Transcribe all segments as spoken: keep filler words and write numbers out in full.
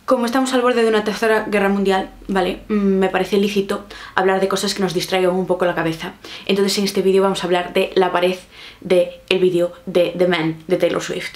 Como estamos al borde de una tercera guerra mundial, ¿vale? Me parece lícito hablar de cosas que nos distraigan un poco la cabeza. Entonces en este vídeo vamos a hablar de la pared del vídeo de The Man de Taylor Swift.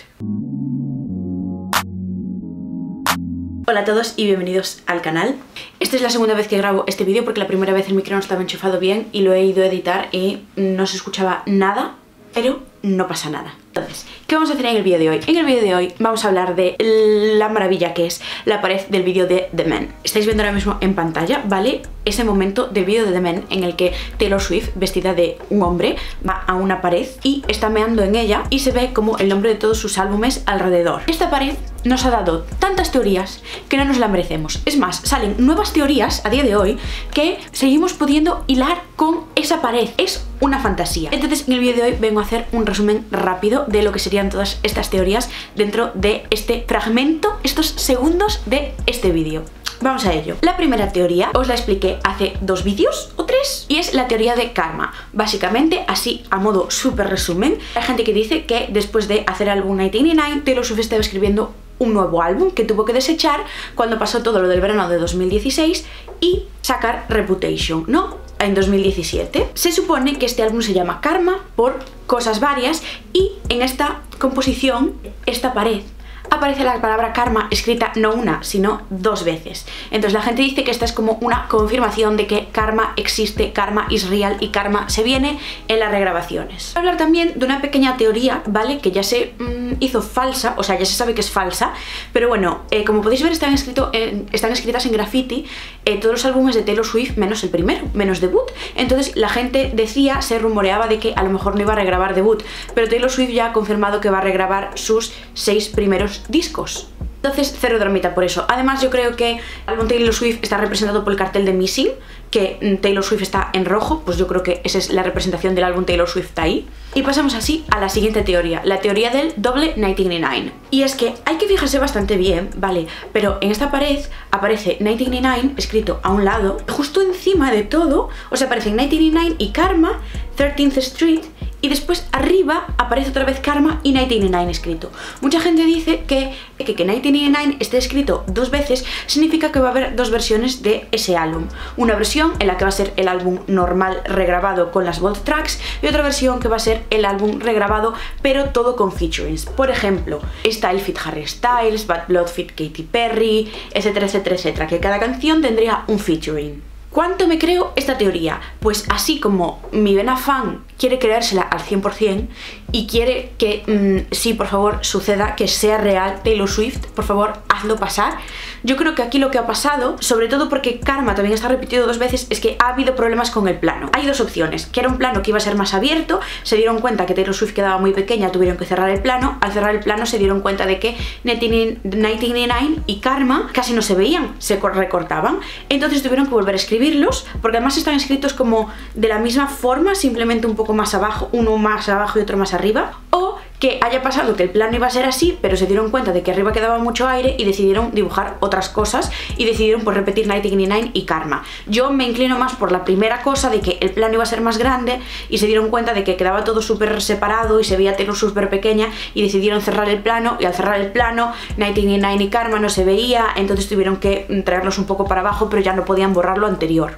Hola a todos y bienvenidos al canal. Esta es la segunda vez que grabo este vídeo porque la primera vez el micro no estaba enchufado bien y lo he ido a editar y no se escuchaba nada, pero no pasa nada. Entonces, ¿qué vamos a hacer en el vídeo de hoy? En el vídeo de hoy vamos a hablar de la maravilla que es la pared del vídeo de The Man. Estáis viendo ahora mismo en pantalla, ¿vale? Ese momento del vídeo de The Man en el que Taylor Swift, vestida de un hombre, va a una pared y está meando en ella y se ve como el nombre de todos sus álbumes alrededor. Esta pared nos ha dado tantas teorías que no nos la merecemos. Es más, salen nuevas teorías a día de hoy que seguimos pudiendo hilar con esa pared. Es una fantasía. Entonces en el vídeo de hoy vengo a hacer un resumen rápido de lo que serían todas estas teorías dentro de este fragmento, estos segundos de este vídeo. Vamos a ello. La primera teoría os la expliqué hace dos vídeos o tres y es la teoría de karma. Básicamente, así a modo súper resumen, hay gente que dice que después de hacer el álbum noventa y nueve, Taylor Swift estaba escribiendo un nuevo álbum que tuvo que desechar cuando pasó todo lo del verano de dos mil dieciséis y sacar Reputation, ¿no? En dos mil diecisiete. Se supone que este álbum se llama Karma por cosas varias y en esta composición, esta pared, aparece la palabra karma escrita no una, sino dos veces. Entonces la gente dice que esta es como una confirmación de que karma existe, karma is real y karma se viene en las regrabaciones. Voy a hablar también de una pequeña teoría, ¿vale? Que ya se mmm, hizo falsa, o sea, ya se sabe que es falsa, pero bueno, eh, como podéis ver están, escrito en, están escritas en graffiti eh, todos los álbumes de Taylor Swift menos el primero, menos Debut. Entonces la gente decía, se rumoreaba de que a lo mejor no iba a regrabar Debut, pero Taylor Swift ya ha confirmado que va a regrabar sus seis primeros discos. Entonces, cero dramita por eso. Además, yo creo que el álbum Taylor Swift está representado por el cartel de Missing, que Taylor Swift está en rojo, pues yo creo que esa es la representación del álbum Taylor Swift ahí. Y pasamos así a la siguiente teoría, la teoría del doble noventa y nueve. Y es que hay que fijarse bastante bien, ¿vale? Pero en esta pared aparece noventa y nueve escrito a un lado, justo encima de todo, o sea, aparecen noventa y nueve y Karma, thirteenth Street, y después arriba aparece otra vez Karma y noventa y nueve escrito. Mucha gente dice que que, que noventa y nueve esté escrito dos veces significa que va a haber dos versiones de ese álbum. Una versión en la que va a ser el álbum normal regrabado con las Bold Tracks y otra versión que va a ser el álbum regrabado pero todo con featurings. Por ejemplo, Style Fit Harry Styles, Bad Blood Fit Katy Perry, etcétera, etcétera, etcétera, que cada canción tendría un featuring. ¿Cuánto me creo esta teoría? Pues así como mi vena fan quiere creérsela al cien por cien y quiere que mmm, sí, por favor, suceda, que sea real Taylor Swift, por favor, hazlo pasar. Yo creo que aquí lo que ha pasado, sobre todo porque Karma también está repetido dos veces, es que ha habido problemas con el plano. Hay dos opciones, que era un plano que iba a ser más abierto, se dieron cuenta que Taylor Swift quedaba muy pequeña, tuvieron que cerrar el plano, al cerrar el plano se dieron cuenta de que noventa y nueve y Karma casi no se veían, se recortaban, entonces tuvieron que volver a escribirlos, porque además están escritos como de la misma forma, simplemente un poco más abajo, uno más abajo y otro más arriba, o que haya pasado que el plano iba a ser así, pero se dieron cuenta de que arriba quedaba mucho aire y decidieron dibujar otras cosas y decidieron pues repetir noventa y nueve y Karma. Yo me inclino más por la primera cosa, de que el plano iba a ser más grande y se dieron cuenta de que quedaba todo súper separado y se veía Taylor súper pequeña y decidieron cerrar el plano, y al cerrar el plano noventa y nueve y Karma no se veía, entonces tuvieron que traerlos un poco para abajo, pero ya no podían borrar lo anterior.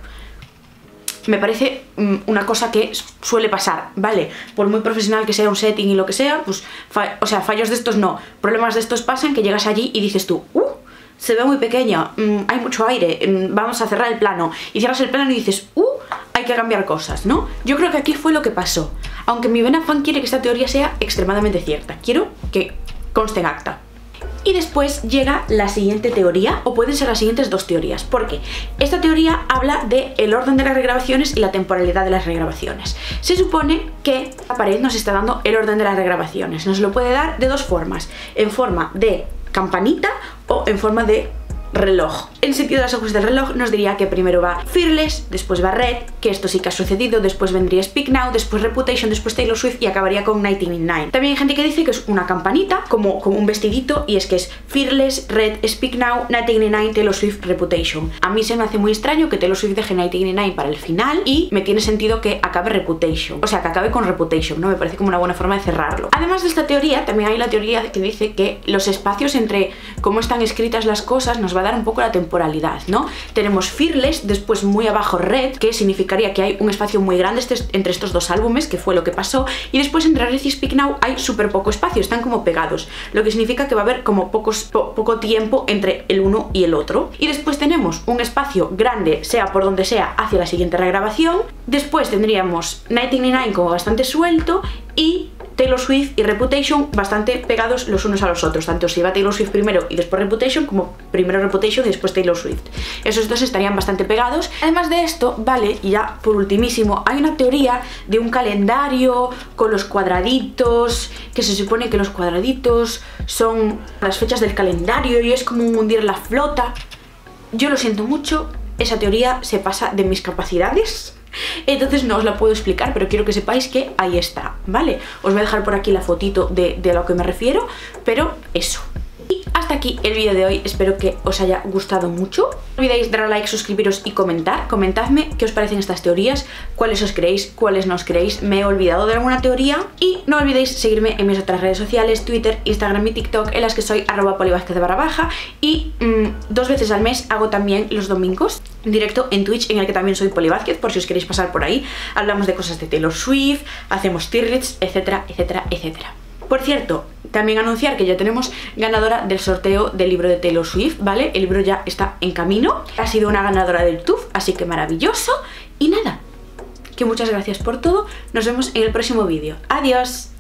Me parece um, una cosa que suele pasar, ¿vale? Por muy profesional que sea un setting y lo que sea, pues, o sea, fallos de estos no. Problemas de estos pasan que llegas allí y dices tú, ¡uh! Se ve muy pequeña, um, hay mucho aire, um, vamos a cerrar el plano. Y cierras el plano y dices, ¡uh! Hay que cambiar cosas, ¿no? Yo creo que aquí fue lo que pasó. Aunque mi vena fan quiere que esta teoría sea extremadamente cierta. Quiero que conste en acta. Y después llega la siguiente teoría, o pueden ser las siguientes dos teorías, porque esta teoría habla del orden de las regrabaciones y la temporalidad de las regrabaciones. Se supone que la pared nos está dando el orden de las regrabaciones, nos lo puede dar de dos formas, en forma de campanita o en forma de reloj. en sentido de las agujas del reloj nos diría que primero va Fearless, después va Red, que esto sí que ha sucedido, después vendría Speak Now, después Reputation, después Taylor Swift y acabaría con mil novecientos noventa y nueve. También hay gente que dice que es una campanita, como, como un vestidito, y es que es Fearless, Red, Speak Now, mil novecientos noventa y nueve, Taylor Swift, Reputation. A mí se me hace muy extraño que Taylor Swift deje mil novecientos noventa y nueve para el final y me tiene sentido que acabe Reputation, o sea, que acabe con Reputation, ¿no? Me parece como una buena forma de cerrarlo. Además de esta teoría, también hay la teoría que dice que los espacios entre cómo están escritas las cosas nos va a dar un poco la temporalidad, ¿no? Tenemos Fearless, después muy abajo Red, que significaría que hay un espacio muy grande entre estos dos álbumes, que fue lo que pasó, y después entre Red y Speak Now hay súper poco espacio, están como pegados, lo que significa que va a haber como pocos, po poco tiempo entre el uno y el otro. Y después tenemos un espacio grande, sea por donde sea, hacia la siguiente regrabación. Después tendríamos mil novecientos noventa y nueve como bastante suelto y Taylor Swift y Reputation bastante pegados los unos a los otros, tanto si va Taylor Swift primero y después Reputation, como primero Reputation y después Taylor Swift. Esos dos estarían bastante pegados. Además de esto, vale, y ya por ultimísimo, hay una teoría de un calendario con los cuadraditos, que se supone que los cuadraditos son las fechas del calendario y es como hundir la flota. Yo lo siento mucho, esa teoría se pasa de mis capacidades. Entonces no os la puedo explicar, pero quiero que sepáis que ahí está, ¿vale? Os voy a dejar por aquí la fotito de, de a lo que me refiero, pero eso. Y hasta aquí el vídeo de hoy, espero que os haya gustado mucho. No olvidéis dar a like, suscribiros y comentar. Comentadme qué os parecen estas teorías, cuáles os creéis, cuáles no os creéis, me he olvidado de alguna teoría. Y no olvidéis seguirme en mis otras redes sociales, Twitter, Instagram y TikTok, en las que soy arroba polivázquez barra baja. Y mmm, dos veces al mes hago también los domingos en directo en Twitch, en el que también soy Polivázquez, por si os queréis pasar por ahí. Hablamos de cosas de Taylor Swift, hacemos tier lists, etcétera, etcétera, etcétera. Por cierto, también anunciar que ya tenemos ganadora del sorteo del libro de Taylor Swift, ¿vale? El libro ya está en camino, ha sido una ganadora del T U F, así que maravilloso. Y nada, que muchas gracias por todo, nos vemos en el próximo vídeo. ¡Adiós!